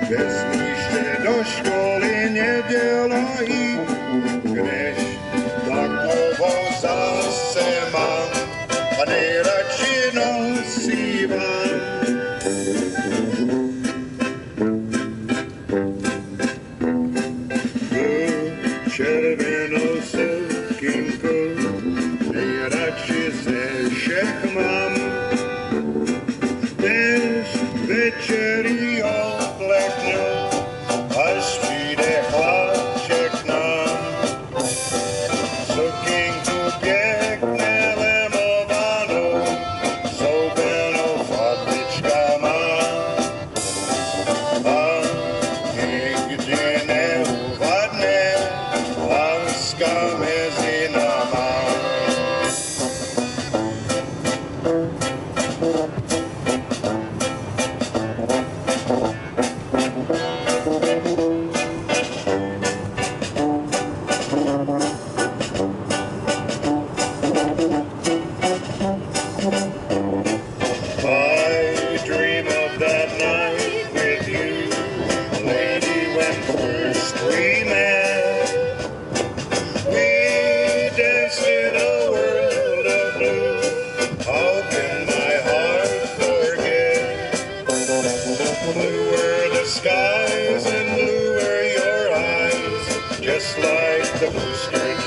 Vesmíše do školy neděla jít, kdež takovou zase mám a nejradši nosívám. Červenou sukinku nejradši ze všech mám. Dnes večer ji obleknu, až přijde chlapček k nám. Sukinku pěkně lemovanou, zoubenou fatlička má. A nikdy neuvadne láska mezi náma. I dream of that night with you, lady, when first we met. We danced in a world of blue. How can my heart forget? Blue were the skies and blue were your eyes, just like the blue skirt